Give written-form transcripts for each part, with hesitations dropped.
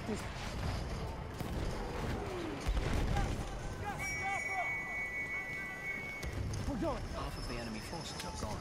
objective. We're going. Half of the enemy forces are gone.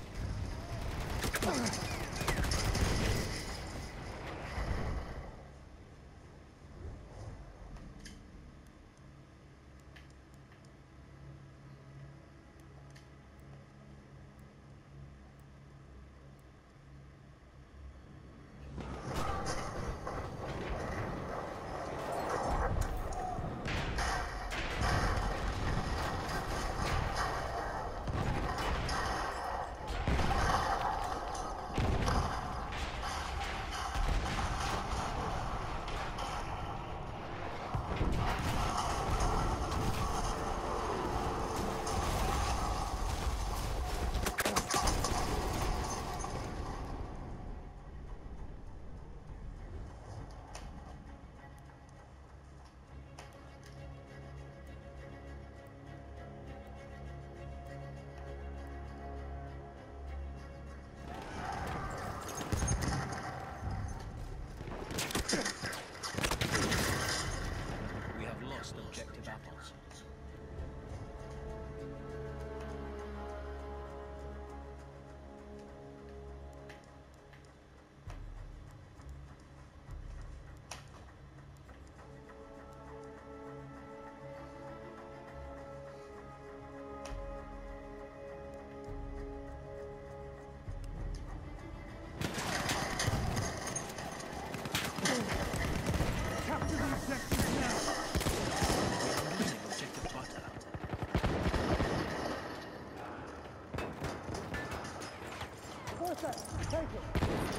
We have lost objective apples. Capture the objective now. Losing objective butter. Perfect. Take it.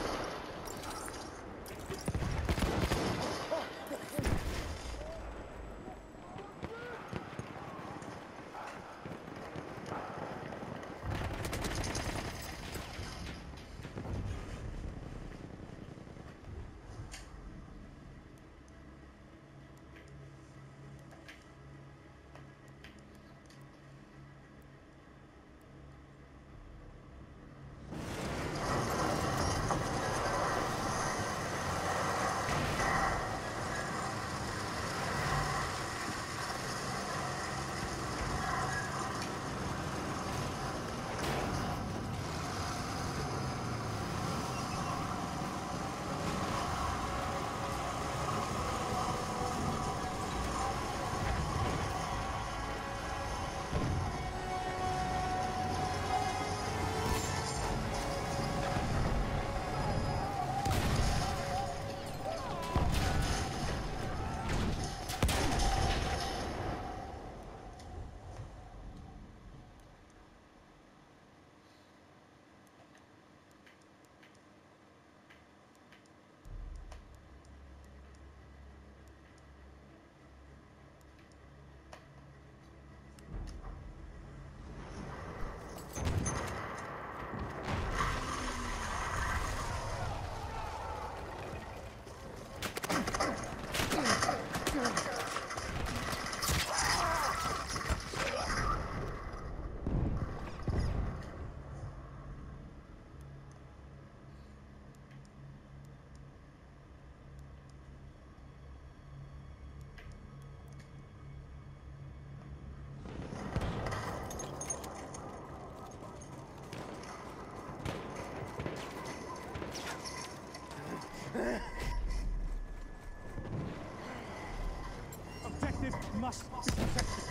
Objective must be protected.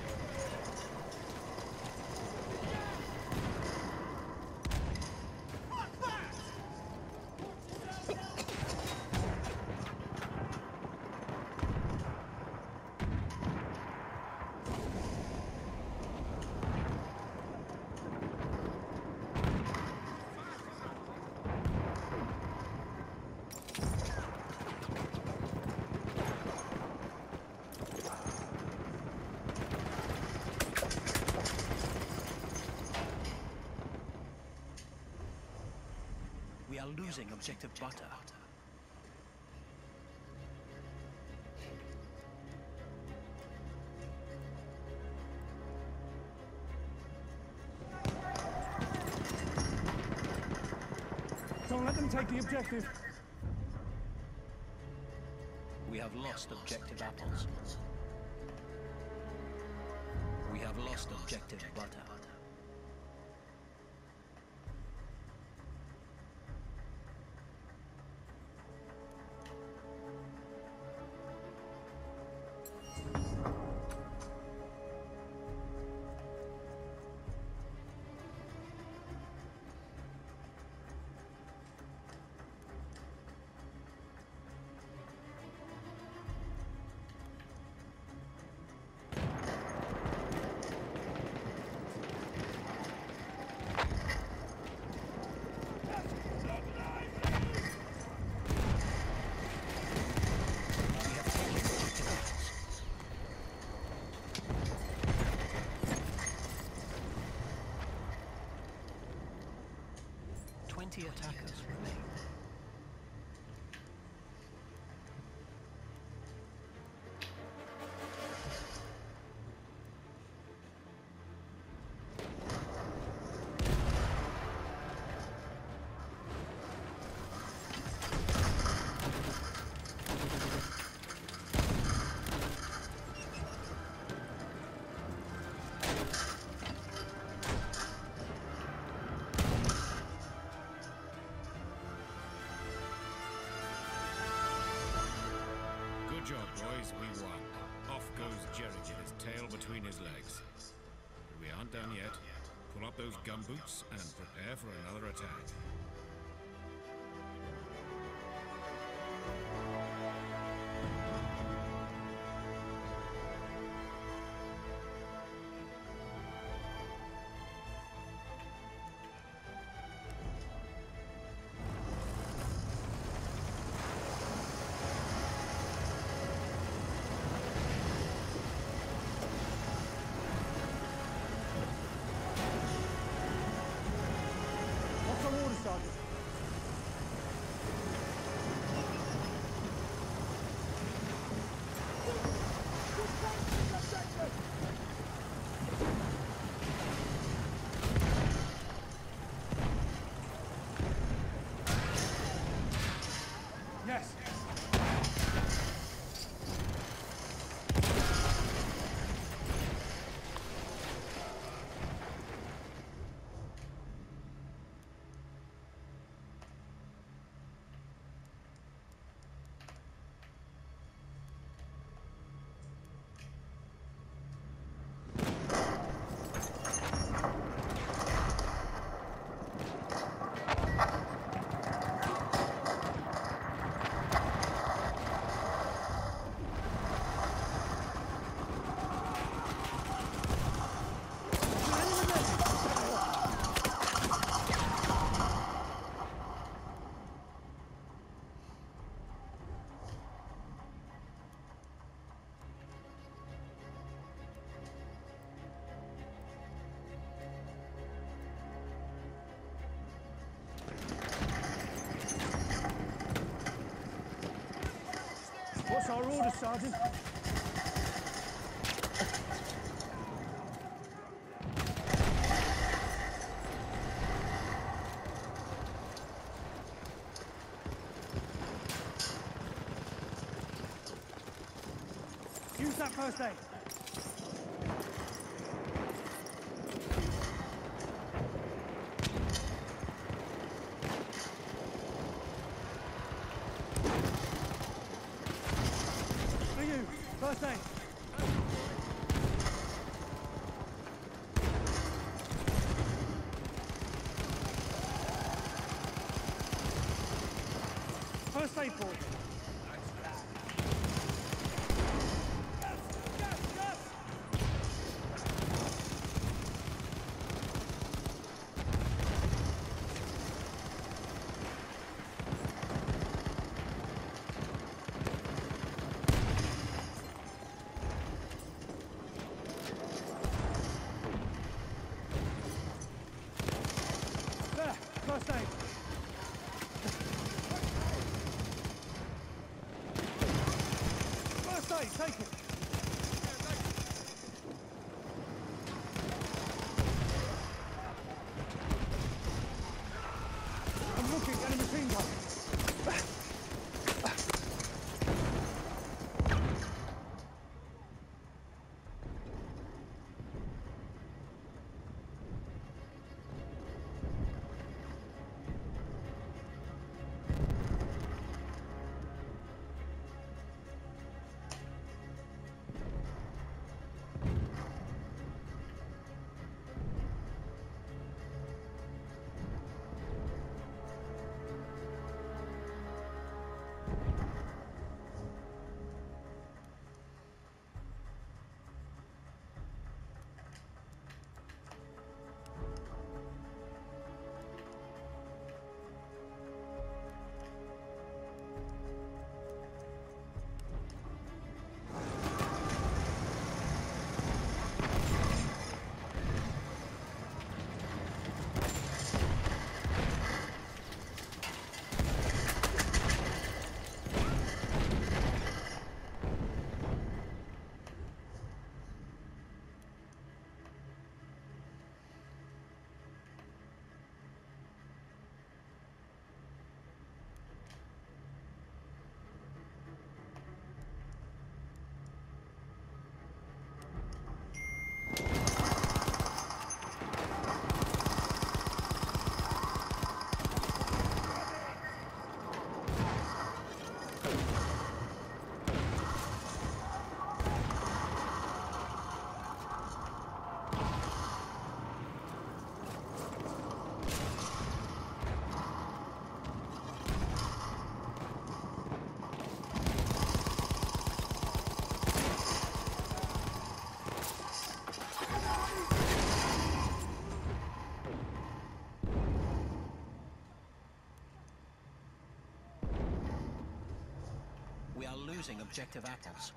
We are losing objective butter. Don't let them take the objective. We have lost objective apples. We have lost objective butter. We have taken objective apples. 20 attackers remain. Good job, boys. We won. Off goes Jerry, his tail between his legs. But we aren't done yet. Pull up those gumboots and prepare for another attack. What's our order, Sergeant? Yes. What's our order, Sergeant? Use that first aid. For you, first aid. First aid for you. There, first aid. First aid, take it. I'm looking at a machine gun. We are losing objective apples.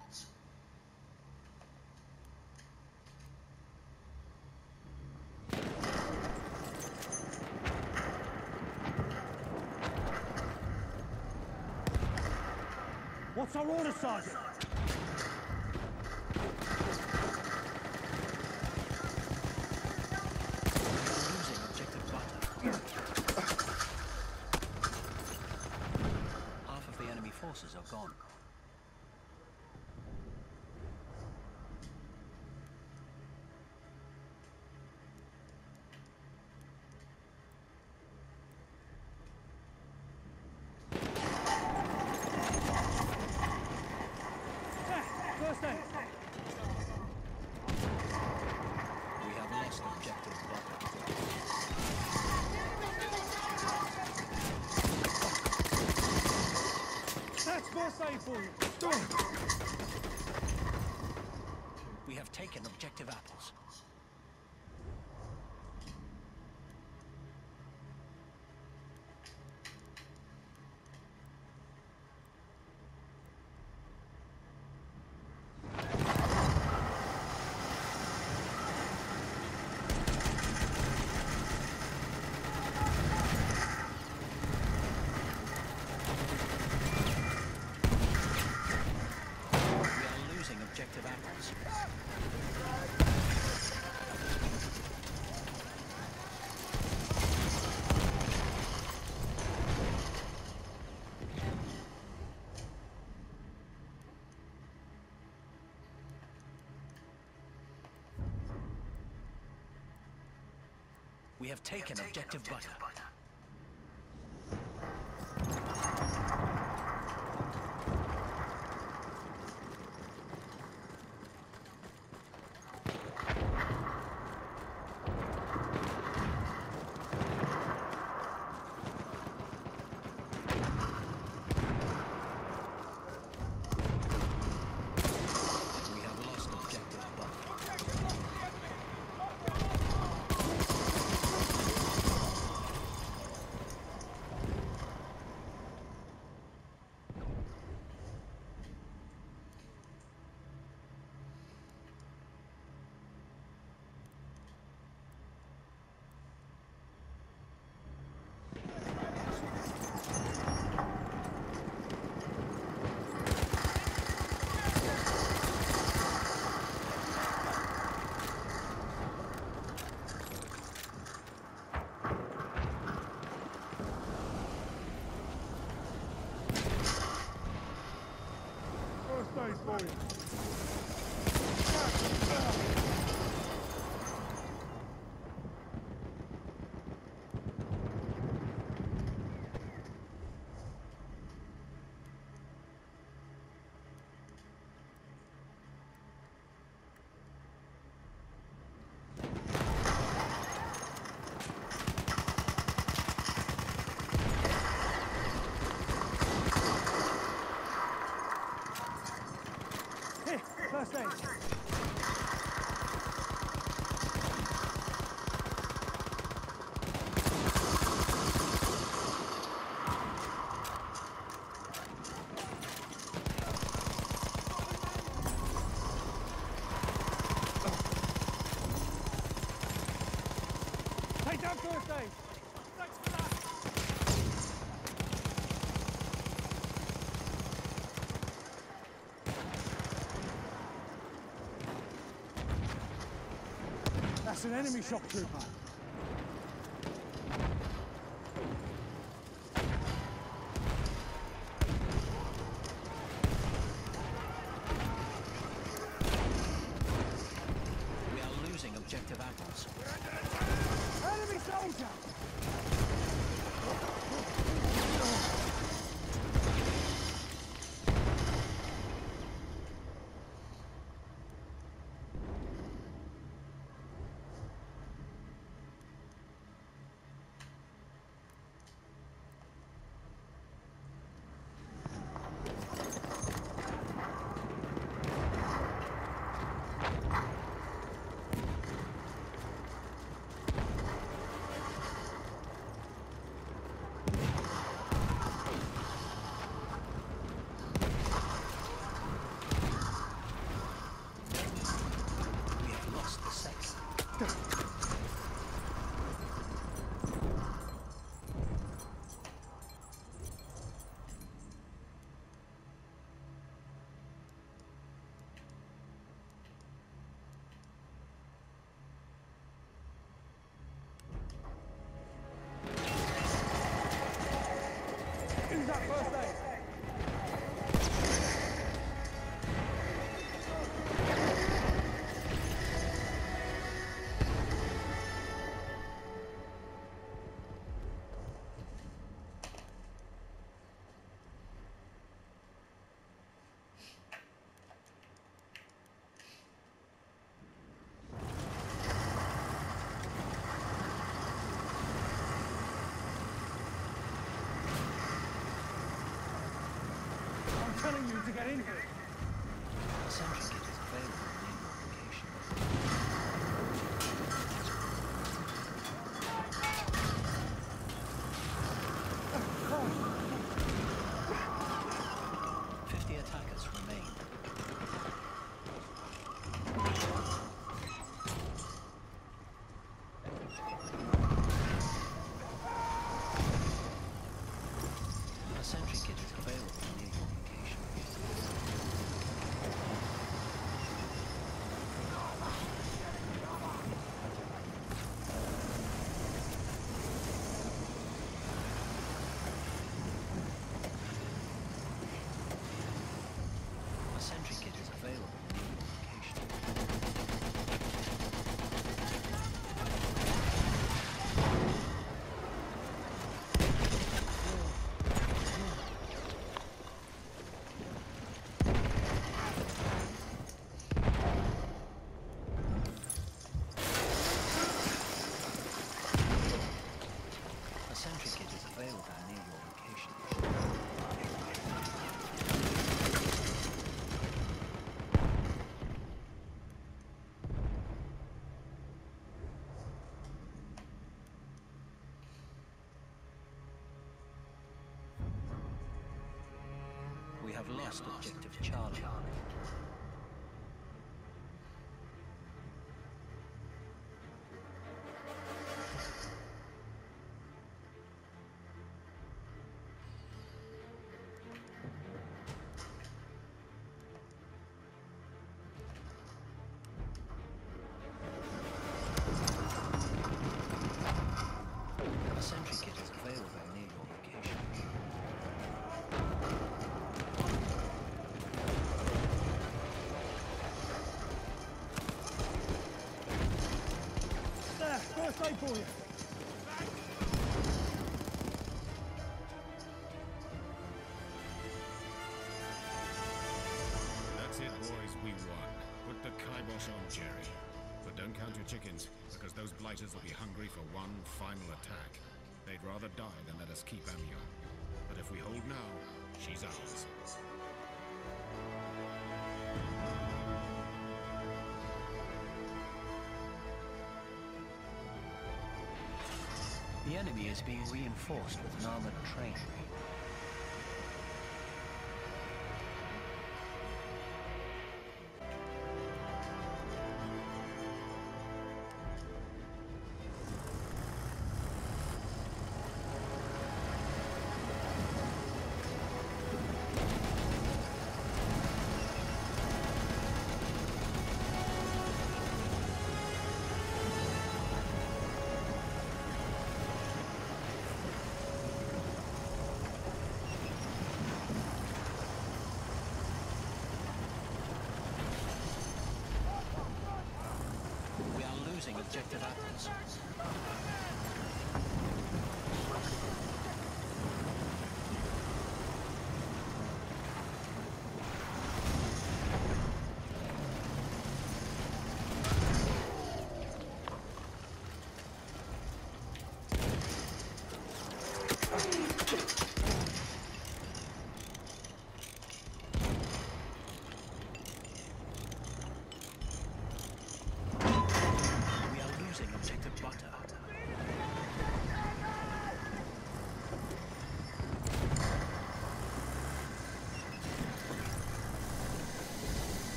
What's our order, Sergeant? Losing objective butter. Half of the enemy forces are gone. First aid. We have lost objective butter. That's first aid for you. We have taken objective apples. Objective apples. We have taken objective butter. First aid for you. Here, first aid. Take down first aid. Thanks for that. That's an enemy shock trooper. We are losing objective apples. Enemy soldier! telling you to get in here. A sentry kit is available near your location. Christ. 50 attackers remain. A sentry kit is available near your location. A sentry kit is available near your location. A sentry kit is available near your location. We have lost objective Charlie. A sentry kit is available near your location. There, first aid for you. That's it, boys. We won. Put the kibosh on Jerry. But don't count your chickens, because those blighters will be hungry for one final attack. They'd rather die than let us keep Amiens. But if we hold now, she's ours. The enemy is being reinforced with an armored train. We are losing objective Athens. We are losing objective Butter.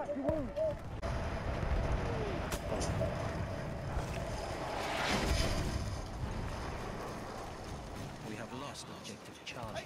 your wounds. We have lost objective Charlie.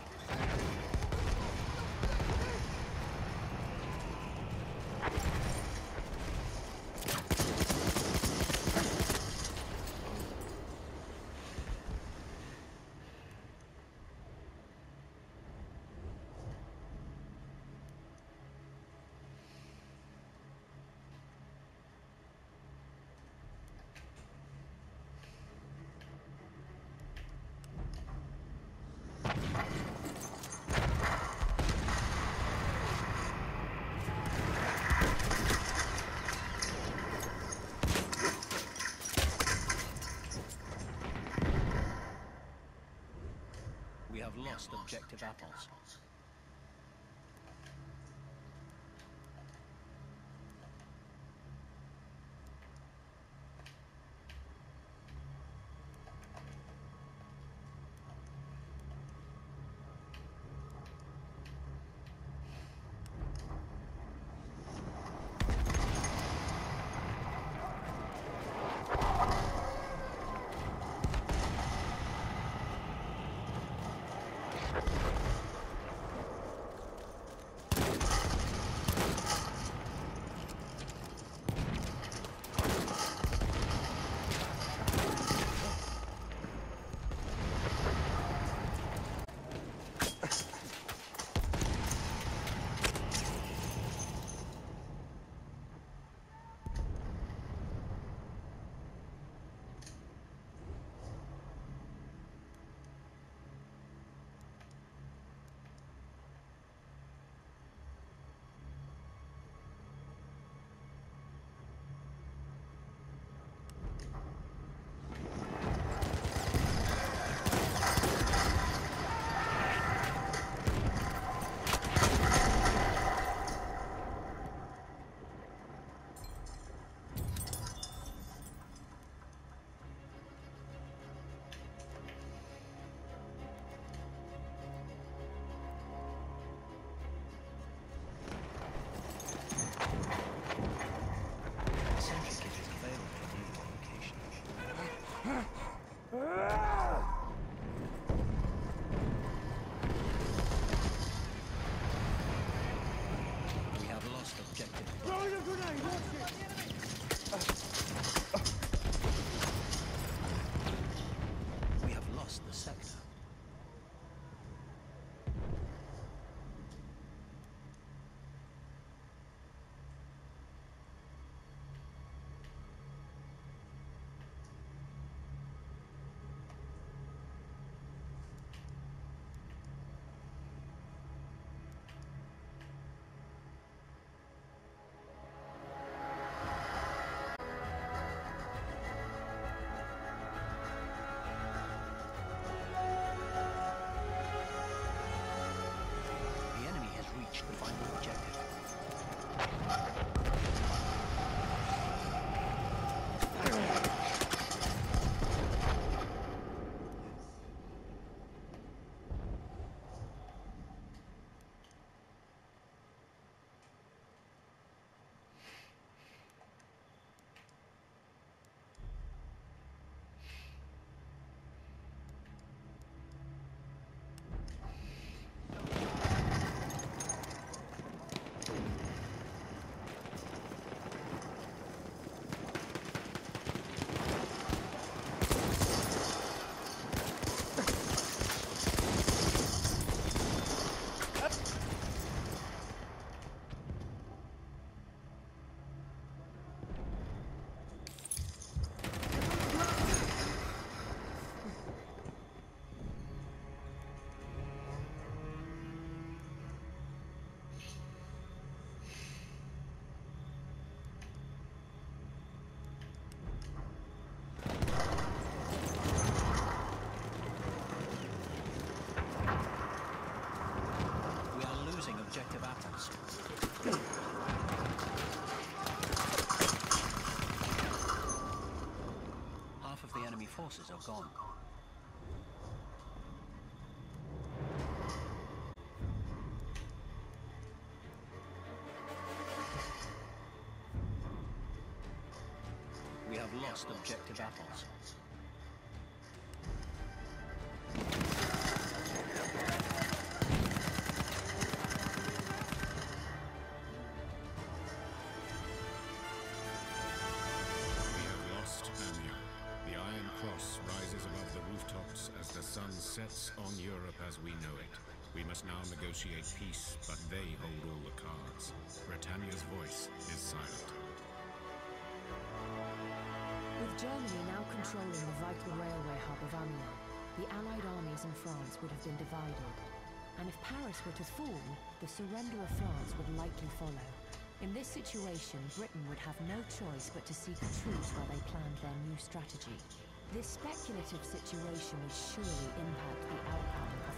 We have lost objective apples. We have lost objective. Throwing a grenade, watch it! We have lost the sector. The enemy has reached the final objective. lost objective apples. As the sun sets on Europe as we know it, we must now negotiate peace, but they hold all the cards. Britannia's voice is silent. With Germany now controlling the vital railway hub of Amiens, the Allied armies in France would have been divided. And if Paris were to fall, the surrender of France would likely follow. In this situation, Britain would have no choice but to seek a truce while they planned their new strategy. This speculative situation would surely impact the outcome of